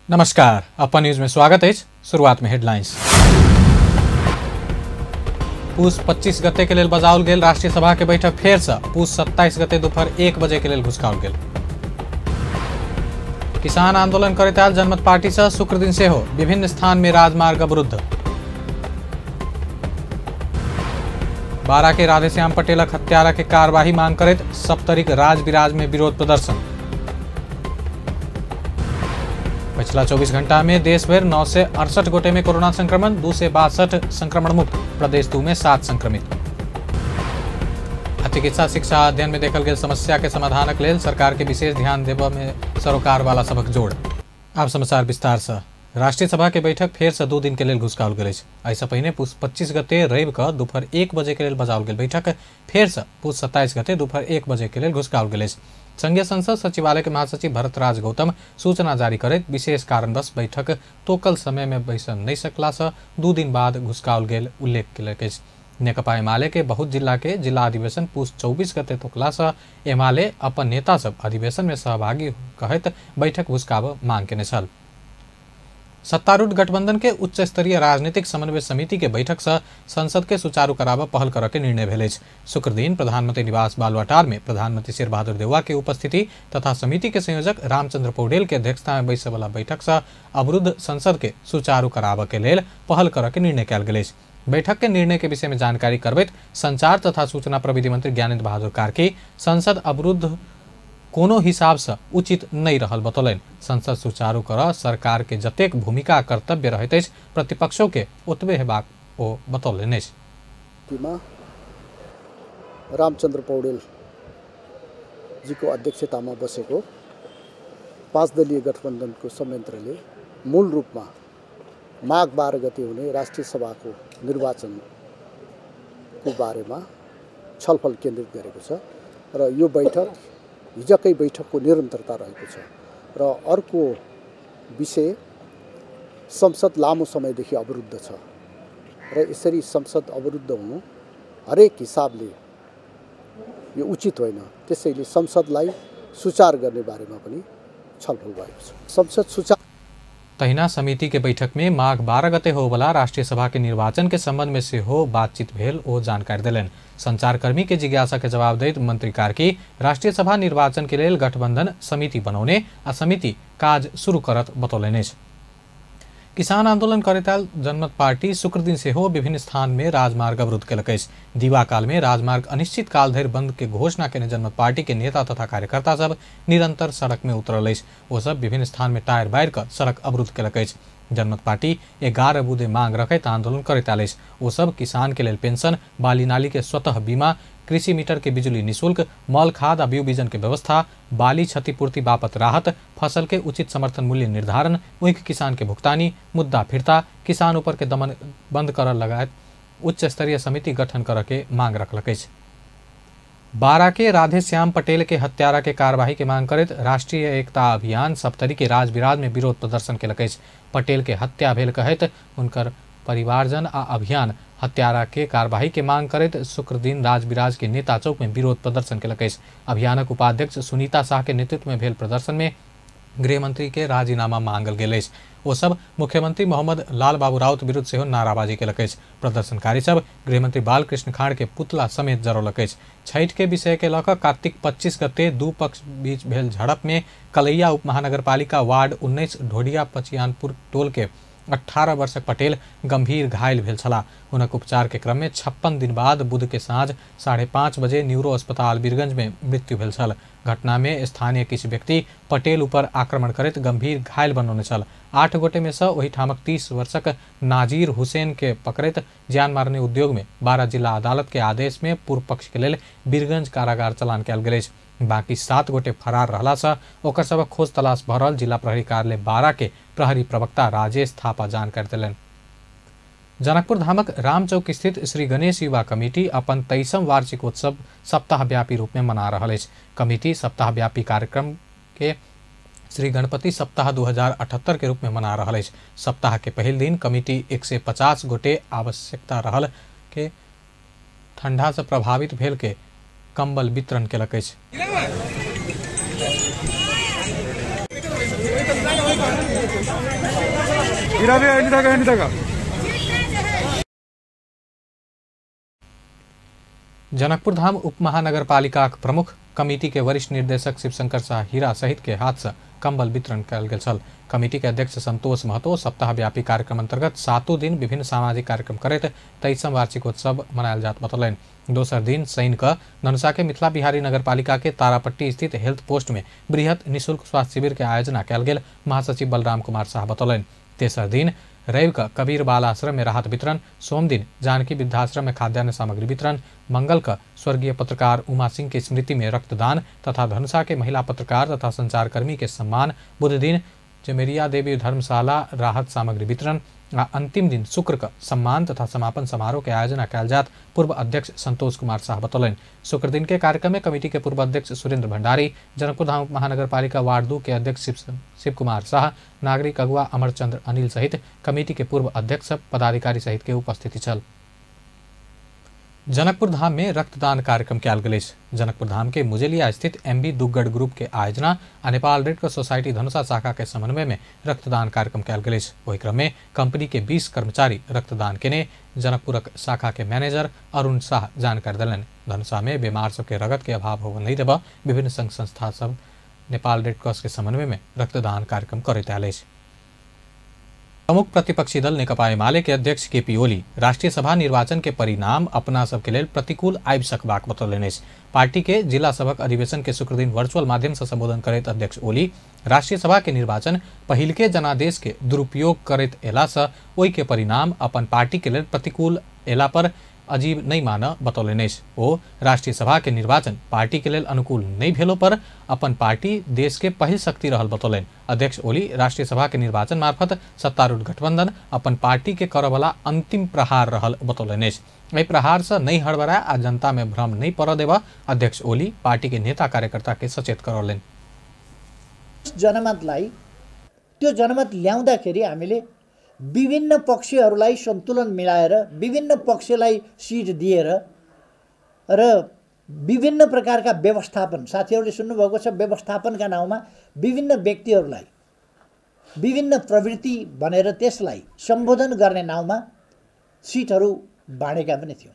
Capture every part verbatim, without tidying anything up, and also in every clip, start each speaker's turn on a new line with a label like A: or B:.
A: नमस्कार, अपन न्यूज में स्वागत है। शुरुआत में हेडलाइंस। पूस पच्चीस गते के लेल बजाओल गेल राष्ट्रीय सभा के बैठक फेर से पूस सत्ताईस गते दोपहर एक बजे के लेल घुसकाओल गेल। किसान आंदोलन करैत आयल जनमत पार्टी से शुक्र दिन से हो विभिन्न स्थान में राजमार्ग अवरुद्ध। बारा के राधेश्याम पटेलक हत्यारा के कार्यवाही मांग करैत सप्तरिक राज बिराज में विरोध प्रदर्शन। पिछला चौबीस घंटा में देश भर नौ सौ अड़सठ गोटे में कोरोना संक्रमण, दो सौ बासठ संक्रमण मुक्त, प्रदेश दू में सात संक्रमित। चिकित्सा शिक्षा अध्ययन में देखल गेल समस्या के समाधानक लेल सरकार के विशेष ध्यान देबऽ में सरोकार वाला सबक जोड़। आब समाचार विस्तार से। राष्ट्रीय सभा के बैठक फेर से दो दिन के लेल घुसकाओल गेल अछि। एहिसँ पहिने पूस पच्चीस गते रवि के दोपहर एक बजे के लेल बजाओल गेल बैठक फेर से पूस सत्ताईस गते दोपहर एक बजे के लेल घुसकाओल गेल अछि। संघीय संसद सचिवालय के महासचिव भरतराज गौतम सूचना जारी करैत विशेष कारणवश बैठक तोकल समय में बैस नहीं सकला से दू दिन बाद घुसकाओल गेल उल्लेख केलक अछि। नेकपा एमाले के बहुत जिला के जिला अधिवेशन पूस चौबीस गते तोकला से एमाले अपन नेता सब अधिवेशन में सहभागी कहैत बैठक घुसकाब मांग केने छल। सत्तारूढ़ गठबंधन के उच्च स्तरीय राजनीतिक समन्वय समिति के बैठक से संसद के सुचारू कराबऽ पहल करऽ के निर्णय भेल अछि। शुक्र दिन प्रधानमंत्री निवास बालुआटार में प्रधानमंत्री शेर बहादुर देउवा के उपस्थिति तथा समिति के संयोजक रामचंद्र पौडेल के अध्यक्षता में बैसै वाला बैठक से अवरुद्ध संसद के सुचारू कराबऽ के लेल पहल करऽ के निर्णय कयल गेल अछि। बैठक के निर्णय के विषय में जानकारी करबैत संचार तथा सूचना प्रविधि मंत्री ज्ञानेन्द्र बहादुर कार्की संसद अवरुद्ध कोनो हिसाब से उचित नहीं रहल बतौलनि। संसद सुचारू करऽ सरकार के जतेक भूमिका कर्तव्य रहैत अछि प्रतिपक्षों के ओतबे हेबाक ओ बतौलनि अछि।
B: रामचंद्र पौडेल जी को अध्यक्षता में बसेको पांच दलीय गठबंधन को संयंत्रले मूल रूप में माघ बारह गते हुने राष्ट्रीय सभा को निर्वाचन को बारे में छलफल केन्द्रित गरेको छ र यो बैठक हिजकै बैठकको निरन्तरता रहेको छ र अर्को विषय संसद लामो समयदेखि अवरुद्ध छ र यसरी संसद अवरुद्ध हुनु हरेक हिसाबले यो उचित होइन। त्यसैले संसदलाई सुचार गर्ने बारेमा पनि छलफल भएको छ। संसद सुचार
A: तहिना समिति के बैठक में माघ बारह गते हो वाला राष्ट्रीय सभा के निर्वाचन के संबंध में से हो बातचीत भेल ओ जानकारी दिलन। संचारकर्मी के जिज्ञासा के जवाब दैत मंत्री कार्की राष्ट्रीय सभा निर्वाचन के लेल गठबंधन समिति बनौने आ समिति काज शुरू करत बतौलनि अछि। किसान आंदोलन करैत आयल जनमत पार्टी शुक्र दिन से हो विभिन्न स्थान में राजमार्ग अवरुद्ध केलक अछि। दीवा काल में राजमार्ग अनिश्चित काल धरि बंद के घोषणा केने जनमत पार्टी के नेता तथा कार्यकर्ता सब निरंतर सड़क में उतरल अछि। ओ सब विभिन्न स्थान में टायर बारि कऽ सड़क अवरुद्ध केलक अछि। जनमत पार्टी ग्यारह बुधे मांग रखैत आंदोलन करैत आयल अछि। ओ सब किसान के लेल पेंशन, बाली नाली के स्वतः बीमा, कृषि मीटर के बिजुली निःशुल्क, मल खाद आ बीउ बीजन के व्यवस्था, बाली क्षतिपूर्ति बापत राहत, फसल के उचित समर्थन मूल्य निर्धारण, ऊख किसान के भुगतानी, मुद्दा फिरता, किसान ऊपर के दमन बंद करऽ लगायत उच्च स्तरीय समिति गठन करऽ के मांग रखलक अछि। बारा के राधेश्याम पटेल के हत्यारा के कार्यवाही के मांग करैत राष्ट्रीय एकता अभियान सप्तरी के राज बिराज में विरोध प्रदर्शन केलक अछि। पटेल के हत्या भेल कहैत हुनकर परिवारजन आ अभियान हत्यारा के कार्यवाही के मांग करैत शुक्र दिन राजबिराज के नेता चौक में विरोध प्रदर्शन केलक अछि। अभियानक उपाध्यक्ष सुनीता शाह के नेतृत्व में भेल प्रदर्शन में गृह मंत्री के राजीनामा मांगल गेल अछि। ओ सब मुख्यमंत्री मोहम्मद लाल बाबू राउत विरुद्ध सेहो नाराबाजी केलक अछि। प्रदर्शनकारी सब गृहमंत्री बालकृष्ण खाड़ के पुतला समेत जरौलक अछि। छठि के विषय के लऽ कऽ कार्तिक पच्चीस गते दू पक्ष बीच भेल झड़प में कलैया उप महानगरपालिका वार्ड उन्नीस ढोडिया पचियानपुर टोल के अठारह वर्षक पटेल गंभीर घायल भेल छलाह। हुनक उपचार के क्रम में छप्पन दिन बाद बुध के साँझ साढ़े पाँच बजे न्यूरो अस्पताल बीरगंज में मृत्यु भेल छल। घटना में स्थानीय किछु व्यक्ति पटेल ऊपर आक्रमण करैत गंभीर घायल बनौने छल। आठ गोटे में से ओहि ठामक तीस वर्षक नाजीर हुसैन के पकड़ैत जान मारने उद्योग में बारह जिला अदालत के आदेश में पूर्व पक्ष के लेल बीरगंज कारागार चलान कयल गेल अछि। बाकी सात गोटे फरार रहला से ओकर सबक खोज तलाश भऽ रहल जिला प्रहरी कार्यालय बारा के प्रहरी प्रवक्ता राजेश थापा जानकारी देलनि। जनकपुर धामक रामचौक स्थित श्री गणेश युवा कमिटी अपन तेईसम वार्षिकोत्सव सप्ताहव्यापी रूप में मना रहल अछि। कमिटी सप्ताहव्यापी कार्यक्रम के श्री गणपति सप्ताह दू हजार अठहत्तर के रूप में मना रहल अछि। सप्ताह के पहिल दिन कमिटी एक सौ पचास गोटे आवश्यकता रहल के ठंडा से प्रभावित भेल के कंबल वितरण केलक अछि। जनकपुर धाम उपमहानगरपालिकाक प्रमुख कमिटी के वरिष्ठ निर्देशक शिवशंकर शाह हीरा सहित के हाथ से कंबल वितरण कयल गेल छल। कमिटी के अध्यक्ष संतोष महतो सप्ताहव्यापी कार्यक्रम अंतर्गत सातों दिन विभिन्न सामाजिक कार्यक्रम करैत तेईसम वार्षिकोत्सव मनायल जात बतौलनि। दोसर दिन शनि क धनुषा के मिथिला बिहारी नगरपालिका के तारापट्टी स्थित हेल्थ पोस्ट में बृहत निःशुल्क स्वास्थ्य शिविर के आयोजना कयल गेल महासचिव बलराम कुमार शाह बतौलनि। तेसर दिन रवि का कबीर बाल आश्रम में राहत वितरण, सोम दिन जानकी वृद्धाश्रम में खाद्यान्न सामग्री वितरण, मंगल का स्वर्गीय पत्रकार उमा सिंह की स्मृति में रक्तदान तथा धनुषा के महिला पत्रकार तथा संचारकर्मी के सम्मान, बुध दिन चमेरिया देवी धर्मशाला राहत सामग्री वितरण आ अंतिम दिन शुक्र का सम्मान तथा समापन समारोह के आयोजना कयल जात पूर्व अध्यक्ष संतोष कुमार शाह बतौलनि। शुक्र दिन के कार्यक्रम में कमेटी के पूर्व अध्यक्ष सुरेंद्र भंडारी, जनकपुर धाम महानगरपालिका वार्ड दो के अध्यक्ष शिव, शिव कुमार शाह, नागरिक अगुवा अमरचंद्र अनिल सहित कमेटी के पूर्व अध्यक्ष पदाधिकारी सहित के उपस्थिति छल। जनकपुर धाम में रक्तदान कार्यक्रम कयल गेल। जनकपुर धाम के मुजेलिया स्थित एमबी दुग्गड़ ग्रुप के आयोजना आ Nepal red cross society Dhanusha शाखा के समन्वय में रक्तदान कार्यक्रम कयल गेल। वही क्रम में कंपनी के बीस कर्मचारी रक्तदान केने जनकपुरक शाखा के मैनेजर अरुण शाह जानकारी दिलनि। धनुषा में बीमार सबके रगत के अभाव होबय नहीं देबा विभिन्न संघ संस्था सब नेपाल रेड क्रॉस के समन्वय में रक्तदान कार्यक्रम करैत आयल अछि। प्रमुख प्रतिपक्षी दल नेकपा एमाले के अध्यक्ष केपी ओली राष्ट्रीय सभा निर्वाचन के परिणाम अपना सबके लेल प्रतिकूल आबि सकबाक बतौलनि अछि। पार्टी के जिला सभक अधिवेशन के शुक्र दिन वर्चुअल माध्यम से संबोधन करैत अध्यक्ष ओली राष्ट्रीय सभा के निर्वाचन पहिलके जनादेश के दुरुपयोग करैत एला से ओहि के परिणाम अपन पार्टी के लेल प्रतिकूल एला पर अजीब नहीं मान बतौलनि अछि। ओ राष्ट्रीय सभा के निर्वाचन पार्टी के लेल अनुकूल नहीं भेलो पर अपन पार्टी देश के पहिल शक्ति रहल बतौलनि। अध्यक्ष ओली राष्ट्रीय सभा के निर्वाचन मार्फत सत्तारूढ़ गठबंधन अपन पार्टी के करय वाला अंतिम प्रहार रहल बतौलनि अछि। एहि प्रहार से नहीं हड़बड़ा आ जनता में भ्रम नहीं पड़ देबा अध्यक्ष ओली पार्टी के नेता कार्यकर्ता के सचेत करौलनि।
C: जनमतलाई त्यो जनमत ल्याउँदाखेरि हामीले विभिन्न पक्षहरूलाई सन्तुलन मिलाएर विभिन्न पक्षलाई सिट दिएर र विभिन्न प्रकारका व्यवस्थापन, साथीहरूले सुन्नुभएको छ, व्यवस्थापनका नाउँमा विभिन्न व्यक्तिहरूलाई विभिन्न प्रवृत्ति भनेर त्यसलाई सम्बोधन गर्ने नाउँमा सिटहरू बाँडेका पनि थियौँ।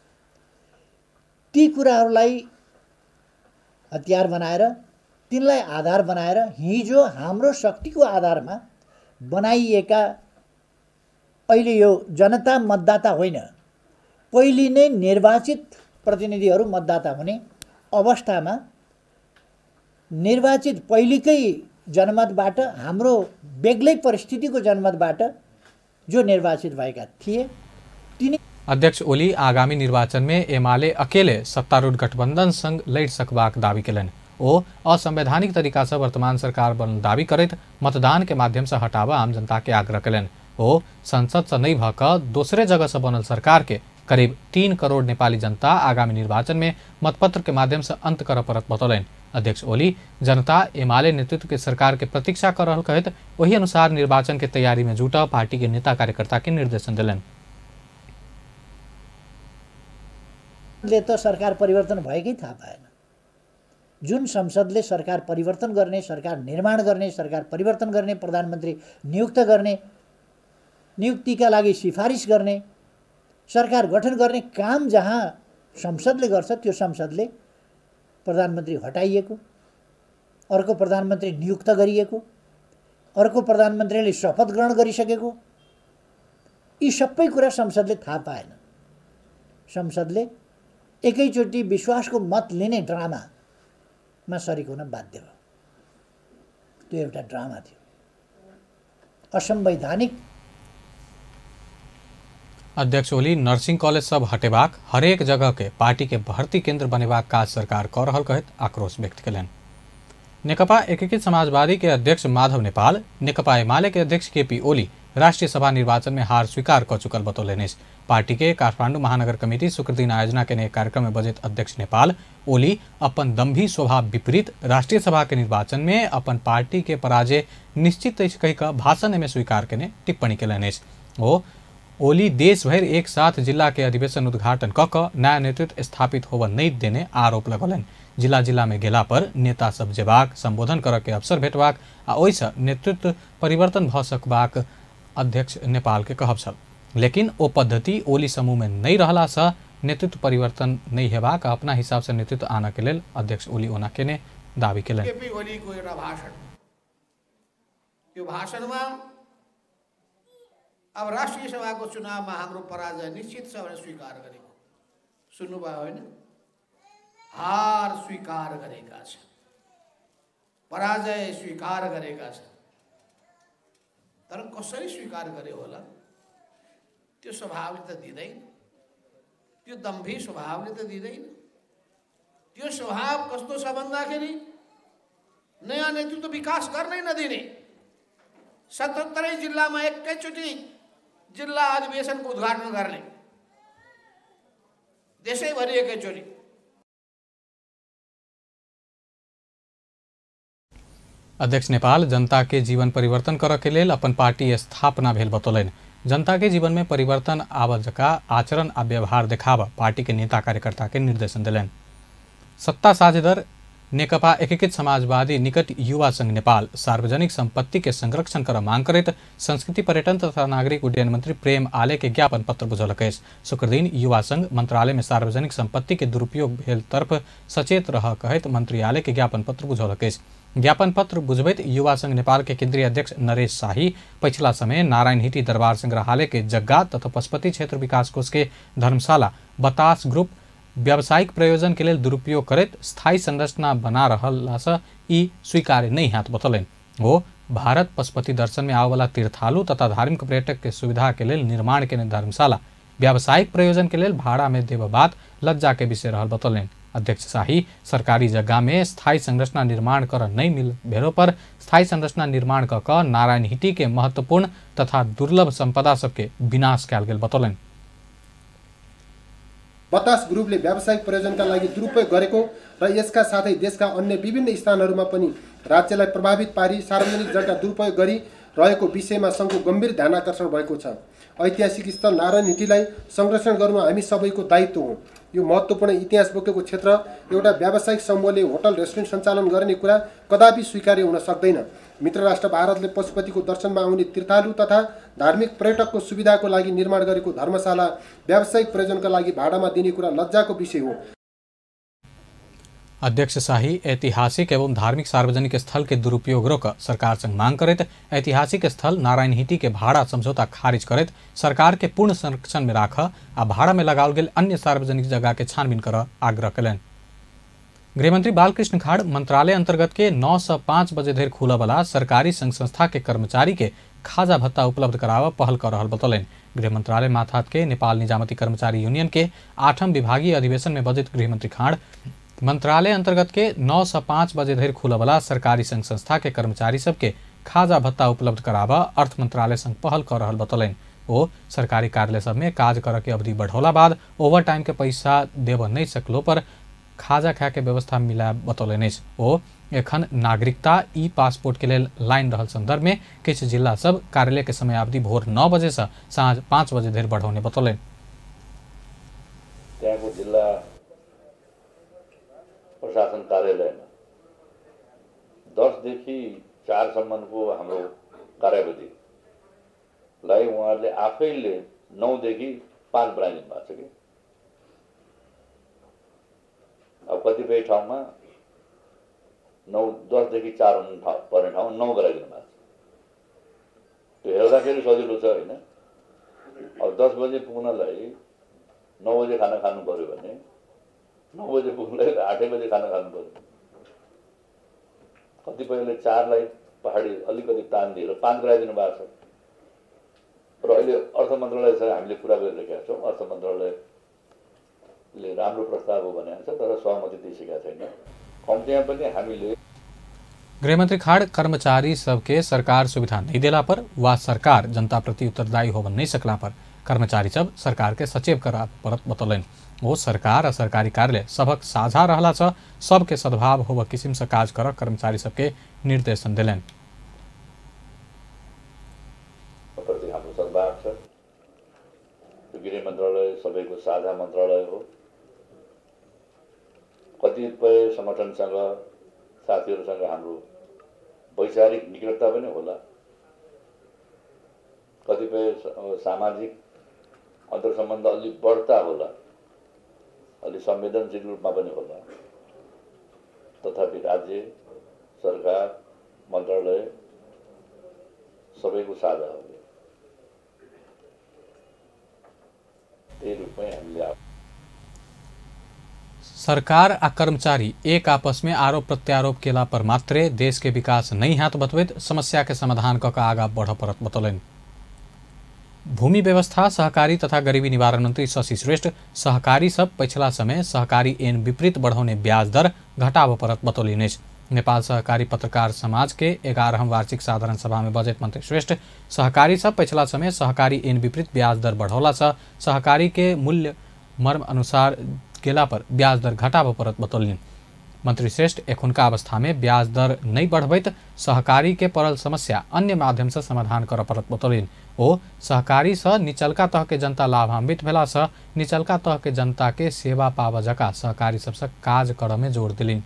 C: ती कुराहरूलाई हतियार बनाएर तिनलाई आधार बनाएर हिजो हाम्रो शक्तिको आधारमा बनाइएका अहिले यो जनता मतदाता होइन, पहिले नै निर्वाचित प्रतिनिधिहरू मतदाता हुने अवस्थामा निर्वाचित पहिलेकै जनमतबाट हाम्रो बेग्लै परिस्थितिको जनमतबाट जो निर्वाचित भएका थिए तिनी
A: अध्यक्ष ओली आगामी निर्वाचन में एमाले अकेले सत्तारूढ़ गठबंधन संग लड़ सकबाक दावी केलनि। ओ असंवैधानिक तरीका से वर्तमान सरकार बनल दावी करैत मतदान के माध्यम से हटावा आम जनता के आग्रह केलनि। ओ संसद से नहीं भक दूसरे जगह से बनल सरकार के करीब तीन करोड़ नेपाली जनता आगामी निर्वाचन में मतपत्र के माध्यम से अंत कर परत बतौलनि। अध्यक्ष ओली जनता एमाले नेतृत्व के सरकार के प्रतीक्षा कर रहल कहत वही अनुसार निर्वाचन के तैयारी में जुटा पार्टी के नेता कार्यकर्ता के निर्देशन दिलनि।
C: ले तो सरकार परिवर्तन भएकै थाहा पाएन। जुन संसदले सरकार परिवर्तन गर्ने, सरकार निर्माण गर्ने, सरकार परिवर्तन गर्ने, प्रधानमन्त्री नियुक्त गर्ने, नियुक्तिका लागि सिफारिस गर्ने, सरकार गठन गर्ने काम जहाँ संसदले गर्छ त्यो संसदले प्रधानमन्त्री हटाइएको, अर्को प्रधानमन्त्री नियुक्त गरिएको, अर्को प्रधानमन्त्रीले शपथ ग्रहण गरिसकेको, यी सबै कुरा संसदले थाहा पाएन। संसदले एकैचोटि विश्वासको मत लिने ड्रामामा सरिक हुन बाध्य भयो। त्यो एउटा ड्रामा थियो, असंवैधानिक।
A: अध्यक्ष ओली नर्सिंग कॉलेज सब हटेबाक हरेक जगह के पार्टी के भर्ती केंद्र बनेबाक काज सरकार कर रहल कहत आक्रोश व्यक्त केलनि। नेकपा एकीकृत समाजवादी के अध्यक्ष माधव नेपाल, नेकपा एमाले के अध्यक्ष केपी ओली राष्ट्रीय सभा निर्वाचन में हार स्वीकार कर चुकल बतौलनि। पार्टी के काठमांडू महानगर कमेटी शुक्र दिन आयोजना के कार्यक्रम में बजट अध्यक्ष नेपाल ओली अपन दम्भी स्वभाव विपरीत राष्ट्रीय सभा के निर्वाचन में अपन पार्टी के पराजय निश्चित कहिक भाषण में स्वीकार केने टिप्पणी केलनि। ओ ओली देश भर एक साथ जिला के अधिवेशन उद्घाटन कक नया नेतृत्व स्थापित होब नहीं देने आरोप लगौलनि। जिला जिला में गेला पर नेता सब जेबाक, संबोधन करऽ के अवसर भेटबाक आ ओहिसँ नेतृत्व परिवर्तन भ सकबाक अध्यक्ष नेपाल के कहब छल। लेकिन ओ पद्धति ओली समूह में नहीं रहला से नेतृत्व परिवर्तन नहीं हेबाक अपना हिसाब से नेतृत्व आना के लेल अध्यक्ष ओली ओना के ने दावी केलन।
D: केपी ओलीको एउटा भाषण, यो भाषणमा अब राष्ट्रिय सभाको चुनावमा हाम्रो पराजय निश्चित छ भनेर स्वीकार गरेको सुन्नुभयो होइन? हार स्वीकार गरेका छन्, पराजय स्वीकार गरेका छन्। तर कसरी स्वीकार गरे होला? त्यो स्वभावले त दिँदैन, त्यो दम्भी स्वभावले त दिँदैन। त्यो स्वभाव कस्तो छ भन्दाखेरि नयाँ नेतृत्व विकास गर्नै नदिने, सतहत्तरै जिल्लामा एकैचोटि जिल्ला अधिवेशनको उद्घाटन गर्ने, देशैभरि एकैचोटि।
A: अध्यक्ष नेपाल जनता के जीवन परिवर्तन कर के लेल अपन पार्टी स्थापना भेल बतौलन। जनता के जीवन में परिवर्तन आबल जका आचरण आ व्यवहार देखाब पार्टी के नेता कार्यकर्ता के निर्देशन दिलन। सत्ता साझेदार नेकपा एकीकृत समाजवादी निकट युवा संघ नेपाल सार्वजनिक संपत्ति के संरक्षण कर मांग करत संस्कृति पर्यटन तथा नागरिक उड्डयन मंत्री प्रेम आले के ज्ञापन पत्र बुझौलक। शुक्र दिन युवा संघ मंत्रालय में सार्वजनिक संपत्ति के दुरुपयोग भेल तरफ सचेत रह कहत मंत्री आले के ज्ञापन पत्र बुझौलक। ज्ञापन पत्र बुझबैत युवा संघ नेपाल के केंद्रीय अध्यक्ष नरेश शाही पिछला समय नारायण हिटी दरबार संग्रहालय के जग्गा तथा पशुपति क्षेत्र विकास कोष के धर्मशाला बतास ग्रुप व्यावसायिक प्रयोजन के लिए दुरुपयोग करत स्थायी संरचना बना रहला से ई स्वीकार्य नहीं हाथ बतौलन। वो भारत पशुपति दर्शन में आवे वाला तीर्थालु तथा धार्मिक पर्यटक के सुविधा के लिए निर्माण के धर्मशाला व्यावसायिक प्रयोजन के लिए भाड़ा में देव बात लज्जा के विषय रहल बतौलन। अध्यक्ष शाही सरकारी जगह में स्थायी संरचना निर्माण कर नहीं मिल भेलो पर स्थायी संरचना निर्माण क क नारायण हिटी के महत्वपूर्ण तथा दुर्लभ संपदा सबके विनाश कयल गेल बतौलन।
E: बतास ग्रुपले व्यावसायिक प्रयोजनका लागि दुरुपयोग गरेको र यसका साथै देशका अन्य विभिन्न स्थानहरूमा पनि राज्यलाई प्रभावित पारी सार्वजनिक जग्गा दुरुपयोग गरी रहेको विषयमा संघको गम्भीर ध्यानाकर्षण भएको छ। ऐतिहासिक स्थल नारायण हिटीलाई संरक्षण गर्नु हामी सबैको दायित्व हो। यो महत्त्वपूर्ण इतिहास बोकेको क्षेत्र एउटा व्यावसायिक समूहले होटल रेस्टुरेन्ट सञ्चालन गर्ने कुरा कदापि स्वीकार्य हुन सक्दैन। मित्र राष्ट्र भारतले पशुपतिको दर्शनमा आउने तीर्थालु तथा धार्मिक पर्यटकको सुविधाको लागि निर्माण गरेको धर्मशाला व्यावसायिक प्रयोजनका लागि भाडामा दिने कुरा लज्जाको विषय हो।
A: अध्यक्ष शाही ऐतिहासिक एवं धार्मिक सार्वजनिक स्थल के दुरुपयोग रोक सरकार संग मांग करत ऐतिहासिक स्थल नारायण हिटी के भाड़ा समझौता खारिज करत सरकार के पूर्ण संरक्षण में राख आ भाड़ा में लगाओल गेल अन्य सार्वजनिक जगह के छानबीन कर आग्रह कलन। गृहमंत्री बालकृष्ण खाड़ मंत्रालय अंतर्गत के नौ से पाँच बजे धरि खुला वाला सरकारी संघ संस्था के कर्मचारी के खाजा भत्ता उपलब्ध करावा पहल कर रहल बतौलन। गृह मंत्रालय माथात के नेपाल निजामती कर्मचारी यूनियन के आठम विभागीय अधिवेशन में बजट गृहमंत्री खाड़ मंत्रालय अंतर्गत के नौ से पाँच बजे धरि खुला वाला सरकारी संघ संस्था के कर्मचारी सबके खाजा भत्ता उपलब्ध करावा अर्थ मंत्रालय संग पहल कर रहल बतौलन। ओ सरकारी कार्यालय सब में काज कर के अवधि बढ़ौला बाद ओवर टाइम के पैसा देव नहीं सकलो पर खाजा खा के व्यवस्था मिला बतौलन। ओ एखन नागरिकता ई पासपोर्ट के लिए लाइन रहल संदर्भ में किछ जिला सब कार्यालय के समय अवधि भोर नौ बजे से साँझ पाँच बजे धरि बढ़ाउने बतौलन।
F: प्रशासन कार्यालयमा दसदेखि चारसम्मको हाम्रो कार्यावधिलाई उहाँहरूले आफैले नौदेखि पाँच बनाइदिनु भएको छ कि अब कतिपय ठाउँमा नौ दसदेखि चार पर्ने ठाउँमा नौ गराइदिनु भएको छ। त्यो हेर्दाखेरि सजिलो छ होइन। अब दस बजे पुग्नलाई नौ बजे खाना खानु पर्यो भने नौ बजे पुग्नलाई आठै बजे खाना खानु पर्यो। कतिपयले चारलाई पहाडी अलिकति तान दिएर पाँच गराइदिनु भएको छ र अहिले अर्थ मन्त्रालयसँग हामीले कुरा गरिरहेका छौँ। अर्थ मन्त्रालयले राम्रो प्रस्ताव हो भने छ तर सहमति दिइसकेका छैन। कम्तीमा पनि हामीले
A: गृहमंत्री खाड़ कर्मचारी सबके सरकार सुविधा नहीं देला पर वा सरकार जनता प्रति उत्तरदायी हो नहीं सकला पर कर्मचारी सब सरकार के सचेत करा परत बतौलन। वो सरकार और सरकारी कार्यालय सबक साझा रहला छ सबके सद्भाव हो किसिम से काज कर कर्मचारी सबके निर्देशन दिलन।
F: गृह मन्त्रालय सबैको साझा मन्त्रालय हो। कतिपय संगठनसँग साथीहरूसँग हाम्रो वैचारिक निकटता पनि होला कतिपय सामाजिक अन्तर्सम्बन्ध अलि बढ्ता होला, अलि संवेदनशील रूपमा पनि होला, तथापि राज्य सरकार मन्त्रालय सबैको साझा हो। त्यही रूपमै हामीले
A: सरकार आ कर्मचारी एक आपस में आरोप प्रत्यारोप केला पर मात्रे देश के विकास नहीं हाथ बतबैत समस्या के समाधान क के आगा बढ़ परत बतौलन। भूमि व्यवस्था, सहकारी तथा गरीबी निवारण मंत्री शशि श्रेष्ठ सहकारी सब पिछला समय सहकारी एन विपरीत बढ़ाउने ब्याज दर घटाव परत बतौलिने। नेपाल सहकारी पत्रकार समाज के एगारहम वार्षिक साधारण सभा में बजट मंत्री श्रेष्ठ सहकारी सब पिछला समय सहकारी एन विपरीत ब्याज दर बढ़ौला से सहकारी के मूल्य मर्म अनुसार गेला पर ब्याज दर घटाव परत बतौलिन। मंत्री श्रेष्ठ एखुनका अवस्था में ब्याज दर नहीं बढ़बैत सहकारी के पड़ल समस्या अन्य माध्यम से समाधान कर परत बतौलिन। ओ सहकारी से निचलका तह के जनता लाभान्वित भेला से निचलका तह के जनता के सेवा पाव जका सहकारी सबसे काज कर में जोड़ दिलिन्।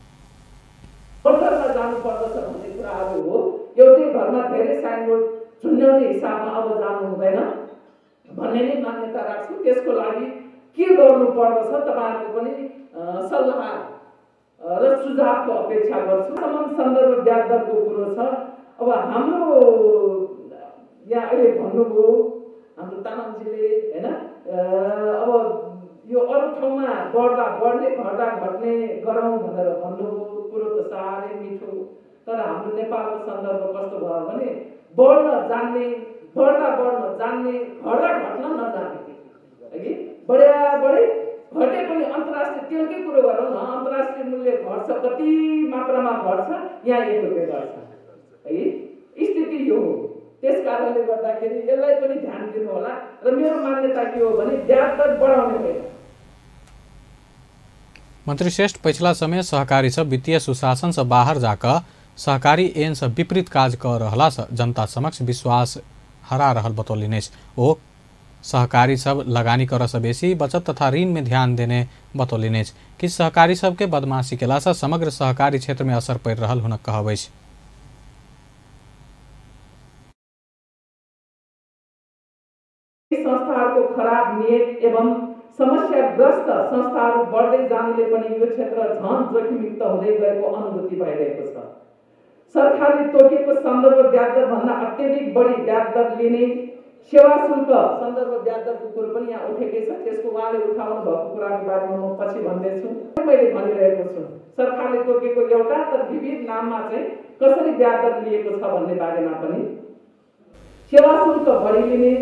G: एउटै घरमा धेरै साइनबोर्ड झुन्ड्याउने हिसाबमा अब जानु हुँदैन भन्ने नै मान्यता राख्छु। त्यसको लागि के गर्नु पर्दछ तपाईहरुको पनि सल्लाह र सुझावको अपेक्षा गर्छु। समान सन्दर्भ ब्याज दरको कुरो छ। अब हाम्रो यहाँ अहिले भन्नुभयो हाम्रो तामाङजीले हैन, अब यो अरु ठाउँमा बढ्दा बढ्ने घट्दा घट्ने गरौँ भनेर भन्नुभयो। कुरो त साह्रै मिठो, तर हाम्रो नेपालको सन्दर्भ कस्तो भयो भने बढ्न जान्ने, बढ्दा बढ्न जान्ने, घट्दा घट्न नजान्ने है। बढ्या बढे घटे पनि अन्तर्राष्ट्रिय तेलकै कुरो गरौँ न, अन्तर्राष्ट्रिय मूल्य घट्छ, कति मात्रामा घट्छ, यहाँ एक रुपियाँ घट्छ है। स्थिति यो हो। त्यस कारणले गर्दाखेरि यसलाई पनि ध्यान दिनु होला। र मेरो मान्यता के हो भने ब्याज दर बढाउने होइन।
A: मंत्री श्रेष्ठ पिछला समय सहकारी सब वित्तीय सुशासन से बाहर जाकर सहकारी एन से विपरीत काज कर रहला से जनता समक्ष विश्वास हरा रहल बतौलिने। ओ सहकारी सब लगानी कर से बेसी बचत तथा ऋण में ध्यान देने बतौलिने कि सहकारी सब के बदमाशी केला से समग्र सहकारी क्षेत्र में असर पड़ रहल हुनक कहबै।
G: संस्थाहरूको खराब नियत एवं समस्याग्रस्त संस्थाहरू बढ्दै जानुले पनि यो क्षेत्र झन जोखिमयुक्त हुँदै गएको अनुभूति भइरहेको छ। सरकारले तोकेको सन्दर्भ ब्याज दर भन्दा अत्यधिक बढी ब्याज दर लिने सेवा शुल्क सन्दर्भ ब्याज दरको कुरो पनि यहाँ उठेकै छ। त्यसको उहाँले उठाउनु भएको कुराको बारेमा म पछि भन्दैछु। मैले भनिरहेको छु सरकारले तोकेको एउटा तर विविध नाममा चाहिँ कसरी ब्याज दर लिएको छ भन्ने बारेमा पनि सेवा शुल्क बढी लिने।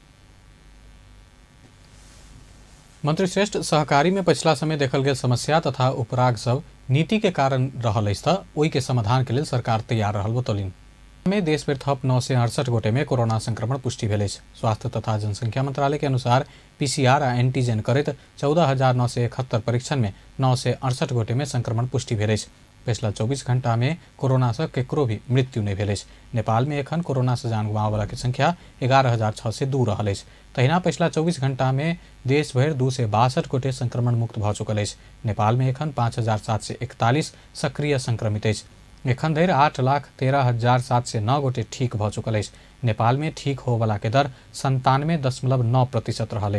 A: मंत्री श्रेष्ठ सहकारी में पिछला समय देखल गए समस्या तथा उपराग सब नीति के कारण रहल ओई के समाधान के लिए सरकार तैयार रहल बतौलिन। में देश भर थप नौ सौ अड़सठ गोटे में कोरोना संक्रमण पुष्टि भेल। स्वास्थ्य तथा जनसंख्या मंत्रालय के अनुसार पीसीआर आ एंटीजन करत चौदह हजार नौ सौ इकहत्तर परीक्षण में नौ सौ अड़सठ गोटे में संक्रमण पुष्टि भेल। पिछला चौबीस घंटा में कोरोना से केकरो भी मृत्यु नहीं भेल। नेपाल में एखन कोरोना से जान गुमावे वाला की संख्या ग्यारह हजार छः सौ दू रहल। तहिना पिछला चौबीस घंटा में देश भर दू सौ बासठ गोटे संक्रमण मुक्त भ चुकल। नेपाल में एखन पाँच हजार सात सौ इकतालीस सक्रिय संक्रमित। एखन धरि आठ लाख तेरह हजार सात सौ नौ गोटे ठीक भ चुकल। नेपाल में ठीक हो वाला के दर संतानवे दशमलव नौ प्रतिशत रहल।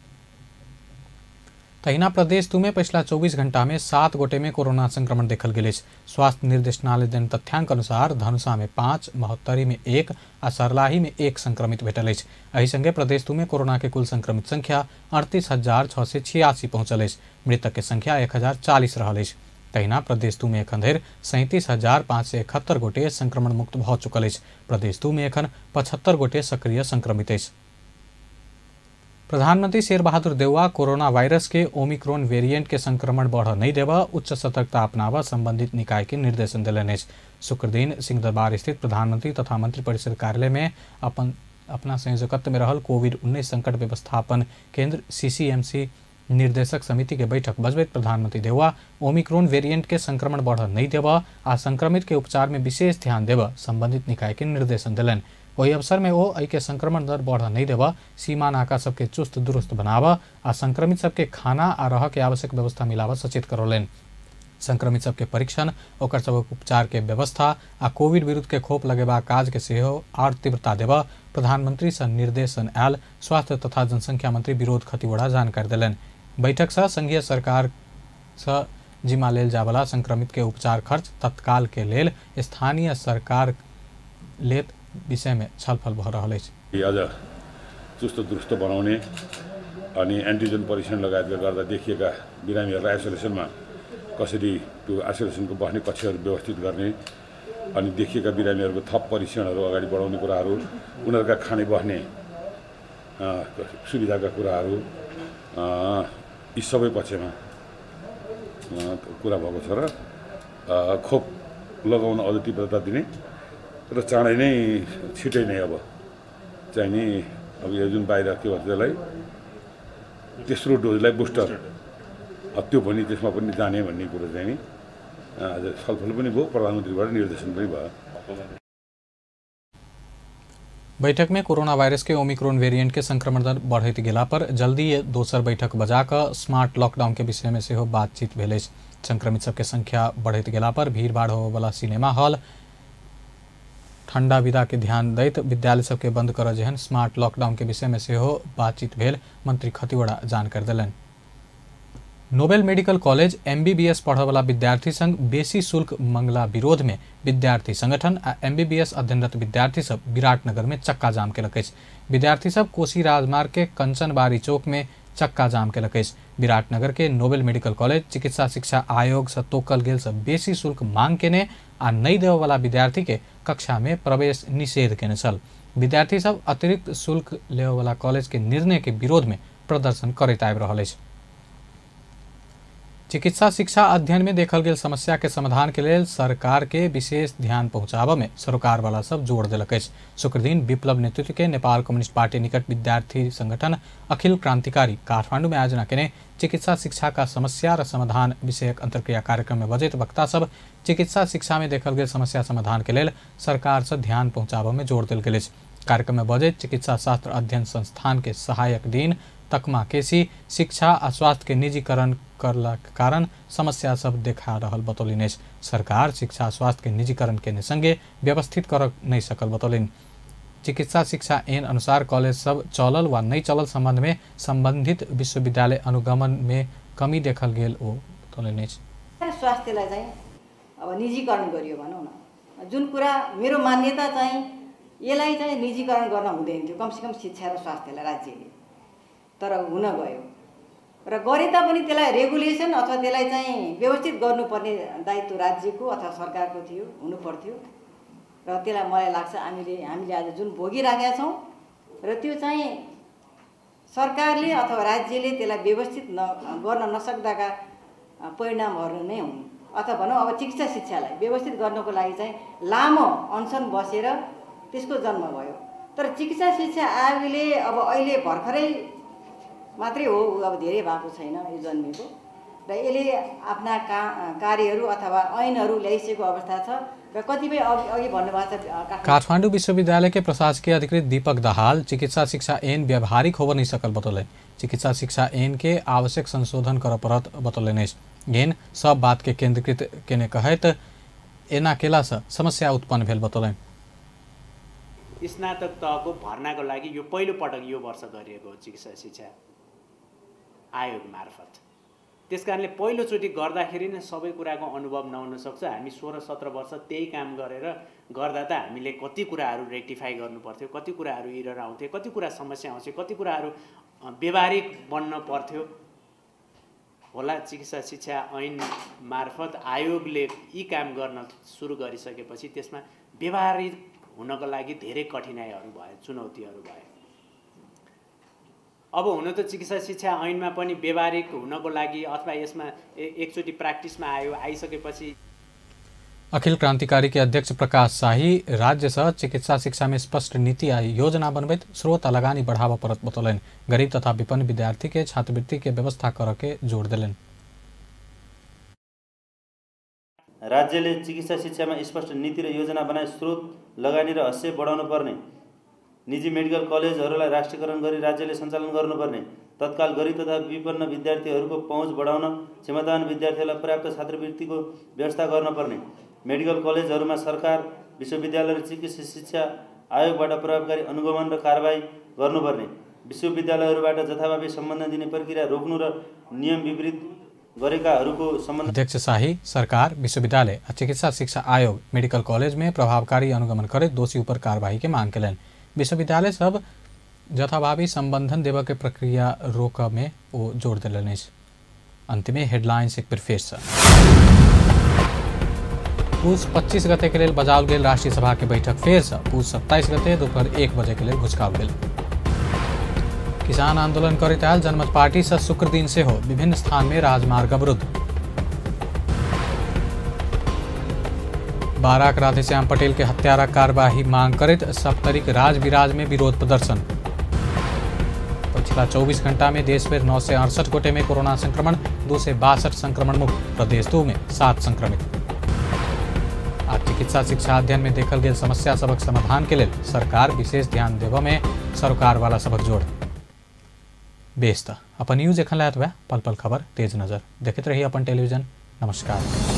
A: तहिना प्रदेश दू में पिछला चौबीस घंटा में सात गोटे में कोरोना संक्रमण देखल गेल। स्वास्थ्य निर्देशनालय देन तथ्यांक अनुसार धनुषा में पाँच, महोत्तरी में एक आ सर्लाही में एक संक्रमित भेटल। एहि संगे प्रदेश दू में कोरोना के कुल संक्रमित संख्या अड़तीस हजार छः सौ छियासी पहुंचल। मृतक के संख्या एक हजार चालीस रहल। तहिना प्रदेश दू में एखन धरि सैंतीस हजार पाँच सौ इकहत्तर गोटे संक्रमण मुक्त भ चुकल। प्रदेश दू में एखन पचहत्तर गोटे सक्रिय संक्रमित। प्रधानमंत्री शेर बहादुर देउवा कोरोना वायरस के ओमिक्रॉन वेरिएंट के संक्रमण बढ़ नहीं देवा उच्च सतर्कता अपनावा संबंधित निकाय के निर्देशन दिलन। शुक्र दिन सिंहदरबार स्थित प्रधानमंत्री तथा मंत्रिपरिषद कार्यालय में अपन अपना संयोजकत्व में रहल कोविड उन्नीस संकट व्यवस्थापन केंद्र सीसीएमसी निर्देशक समिति के बैठक बजबैत प्रधानमंत्री देउवा ओमिक्रॉन वेरिएंट के संक्रमण बढ़ नहीं देवा आ संक्रमित के उपचार में विशेष ध्यान देवा संबंधित निकाय के निर्देशन दिलन। वही अवसर में वो आई के संक्रमण दर बढ़ नहीं देवा, सीमा नाका सबके चुस्त दुरुस्त बनावा आ संक्रमित सबके खाना आ रह के आवश्यक व्यवस्था मिलावा सचेत करौलन। संक्रमित सबके परीक्षण ओकर सबक उपचार के व्यवस्था आ कोविड विरुद्ध के खोप लगेबा काज के सेहो और तीव्रता देब प्रधानमंत्री से निर्देशन आयल स्वास्थ्य तथा जनसंख्या मंत्री विरोध खतिवड़ा जानकारी दिलन। बैठक से संघीय सरकार से जिम्मा लेल जावला संक्रमित के उपचार खर्च तत्काल के लेल स्थानीय सरकार लेत विषय में छलफल भ रहल अछि।
H: आज चुस्त दुरुस्त बनाउने अनि एन्टिजन परीक्षण लगायतका गर्दा देखिएका बिरामीहरूलाई आइसोलेसनमा कसरी त्यो आइसोलेसनको बस्ने कक्षहरू व्यवस्थित गर्ने अनि देखिएका बिरामीहरूको थप परीक्षणहरू अगाडि बढाउने कुराहरू उनीहरूका खाने बस्ने सुविधाका कुराहरू यी सबै पक्षमा कुरा भएको छ र खोप लगाउन अझ तीव्रता दिने र चाँडै नै छिटै नै अब चाहिँ नि अब यो जुन बाहिर के भन्छ त्यसलाई तेस्रो डोजलाई बुस्टर त्यो पनि त्यसमा पनि जाने भन्ने कुरो चाहिँ नि आज छलफल पनि भयो, प्रधानमन्त्रीबाट निर्देशन पनि भयो।
A: बैठक में कोरोना वायरस के ओमिक्रोन वेरिएंट के संक्रमण दर बढ़त गेला पर जल्दी दोसर बैठक बजाकर स्मार्ट लॉकडाउन के विषय में सेहो बातचीत भेल। संक्रमित सबके संख्या बढ़त गेला पर भीड़ भाड़ होवला सिनेमा हॉल ठंडा विदा के ध्यान दैत विद्यालय सबके बंद कर जेहन स्मार्ट लॉकडाउन के विषय में सेहो बातचीत भेल मंत्री खतिवड़ा जानकारी दिलन। नोबेल मेडिकल कॉलेज एमबीबीएस पढ़वला विद्यार्थी संघ बेसी शुल्क मंगला विरोध में विद्यार्थी संगठन आ एमबीबीएस अध्ययनरत विद्यार्थी सब विराटनगर में चक्का जाम के लकैछ। विद्यार्थी सब कोसी राजमार्ग के कंचनबारी चौक में चक्का जाम के लकैछ। विराटनगर के नोबेल मेडिकल कॉलेज चिकित्सा शिक्षा आयोग से तोकल गेल से बेसी शुल्क मांग केने आ नहीं देवे वाला विद्यार्थी के कक्षा में प्रवेश निषेध केने छल। विद्यार्थी सब अतिरिक्त शुल्क लेवे वाला कॉलेज के निर्णय के विरोध में प्रदर्शन करैत आबि रहल अछि। चिकित्सा शिक्षा अध्ययन में देखल गेल समस्या के समाधान के लिए सरकार के विशेष ध्यान पहुंचाब में सरकार वाला सब जोड़ दिलक अछि। शुक्र दिन विप्लव नेतृत्व के नेपाल कम्युनिस्ट पार्टी निकट विद्यार्थी संगठन अखिल क्रांतिकारी काठमांडू में आयोजना केने चिकित्सा शिक्षा का समस्या र समाधान विषयक अंतरक्रिया कार्यक्रम में बजैत वक्ता सब चिकित्सा शिक्षा में देखल गेल समस्या समाधान के लिए सरकार से ध्यान पहुंचाब में जोड़ दिल गेल अछि। कार्यक्रम में बजैत चिकित्सा शास्त्र अध्ययन संस्थान के सहायक डीन तकमा केसी शिक्षा आ स्वास्थ्य के निजीकरण करला के कारण समस्या सब देखा रहल बतौलिन। सरकार शिक्षा स्वास्थ्य के निजीकरण के संगे व्यवस्थित कर नहीं सकल बतौलिन। चिकित्सा शिक्षा ऐन अनुसार कॉलेज सब चलल व नहीं चलल संबंध में संबंधित विश्वविद्यालय अनुगमन में कमी देखल गेल ओ बतौलिन।
I: स्वास्थ्यलाई चाहिँ अब निजीकरण गरियो भनौँ न, जुन कुरा मेरो मान्यता चाहिँ यसलाई चाहिँ निजीकरण गर्न हुँदैन थियो, कमसेकम शिक्षा र स्वास्थ्यलाई राज्यले, तर हुन गयो र गरे तापनि त्यसलाई रेगुलेसन अथवा त्यसलाई चाहिँ व्यवस्थित गर्नुपर्ने दायित्व राज्यको अथवा सरकारको थियो, हुनु पर्थ्यो र त्यसलाई मलाई लाग्छ हामीले हामीले आज जुन भोगिराखेका छौँ र त्यो चाहिँ सरकारले अथवा राज्यले त्यसलाई व्यवस्थित न गर्न नसक्दाका परिणामहरू नै हुन्। अथवा भनौँ अब चिकित्सा शिक्षालाई व्यवस्थित गर्नको लागि चाहिँ लामो अनसन बसेर त्यसको जन्म भयो। तर चिकित्सा शिक्षा आयोगले अब अहिले भर्खरै मात्रै हो, अब धेरै भएको छैन यो जन्मेको, र यसले आफ्ना का कार्यहरू अथवा ऐनहरू ल्याइसकेको अवस्था छ र कतिपय अघि भन्नुभएको छ।
A: काठमाडौँ विश्वविद्यालय के प्रशासकीय अधिकृत दीपक दाहाल चिकित्सा शिक्षा ऐन व्यावहारिक हो नहीं सकल बतौले। चिकित्सा शिक्षा ऐन के आवश्यक संशोधन कर परत बतौले। ऐन सब बात के केंद्रीकृत केने कहत एना केला से समस्या उत्पन्न भेल बतौले।
J: स्नातक तहको भर्नाको लागि यो पहिलो पटक यो वर्ष गरिएको चिकित्सा शिक्षा आयोग मार्फत। त्यसकारणले पहिलोचोटि गर्दाखेरि नै सबै कुराको अनुभव नहुन सक्छ। हामी सोह्र सत्र वर्ष त्यही काम गरेर गर्दा त हामीले कति कुराहरू रेक्टिफाई गर्नुपर्थ्यो, कति कुराहरू इरर आउँथे, कति कुरा समस्या आउँथे, कति कुराहरू व्यवहारिक बन्न पर्थ्यो होला। चिकित्सा शिक्षा ऐन मार्फत आयोगले यी काम गर्न सुरु गरिसकेपछि त्यसमा व्यवहारिक हुनको लागि धेरै कठिनाइहरू भए, चुनौतीहरू भए। अब हुन त चिकित्सा शिक्षा ऐनमा पनि व्यवहारिक हुनको लागि अथवा यसमा एकचोटि प्र्याक्टिसमा आयो, आइसकेपछि
A: अखिल क्रांतिकारी के अध्यक्ष प्रकाश शाही राज्य से चिकित्सा शिक्षा में स्पष्ट नीति आ योजना बनबैत स्रोत आ लगानी बढ़ावा परत बतौलन। गरीब तथा विपन्न विद्यार्थी के छात्रवृत्ति के व्यवस्था कर के जोड़ दिलन।
K: राज्यले चिकित्सा शिक्षामा स्पष्ट नीति र योजना बनाए स्रोत लगानी र हस्से बढाउनु पर्ने, निजी मेडिकल कलेजहरूलाई राष्ट्रियकरण गरी राज्यले सञ्चालन गर्नुपर्ने, तत्काल गरी तथा विपन्न विद्यार्थीहरूको पहुँच बढाउन क्षमतावान विद्यार्थीहरूलाई पर्याप्त छात्रवृत्तिको व्यवस्था गर्नुपर्ने, मेडिकल कलेजहरूमा सरकार, विश्वविद्यालय र चिकित्सा शिक्षा आयोगबाट प्रभावकारी अनुगमन र कारबाही गर्नुपर्ने, विश्वविद्यालयहरूबाट जथाभावी सम्बन्ध दिने प्रक्रिया रोक्नु र नियम विपरीत गरेकाहरूको सम्बन्ध।
A: अध्यक्ष शाही सरकार, विश्वविद्यालय और चिकित्सा शिक्षा आयोग, मेडिकल कॉलेज में प्रभावकारी अनुगमन करे दोषी ऊपर कार्यवाही के मांग कलन। विश्वविद्यालय सब जथाभावी संबंधन देव के प्रक्रिया रोक में वो जोड़ दिलन। अंत में हेडलाइंस एक बार फिर से। पूस पच्चीस गते के लिए बजाओल गेल राष्ट्रीय सभा के बैठक फिर से पूस सत्ताईस गते दोपहर एक बजे के लिए घुसकाल गेल। किसान आंदोलन करैत आयल जनमत पार्टी से शुक्र दिन से हो विभिन्न स्थान में राजमार्ग अवरुद्ध। बाराक राधेश्याम पटेल के हत्यारा कार्यवाही मांग करैत सप्तरिक राज विराज में विरोध प्रदर्शन। पिछला चौबीस घंटा में देश में नौ सौ अड़सठ गोटे में कोरोना संक्रमण, दो सौ बासठ संक्रमण मुक्त, प्रदेश दो में सात संक्रमित। आज चिकित्सा शिक्षा अध्ययन में देखल गए समस्या सबक समाधान के लिए सरकार विशेष ध्यान देव में सरोकार वाला सबक जोड़। बेस त अपन न्यूज एखन लायत बा पल पल खबर तेज नजर देखते रहिए अपन टेलीविजन। नमस्कार।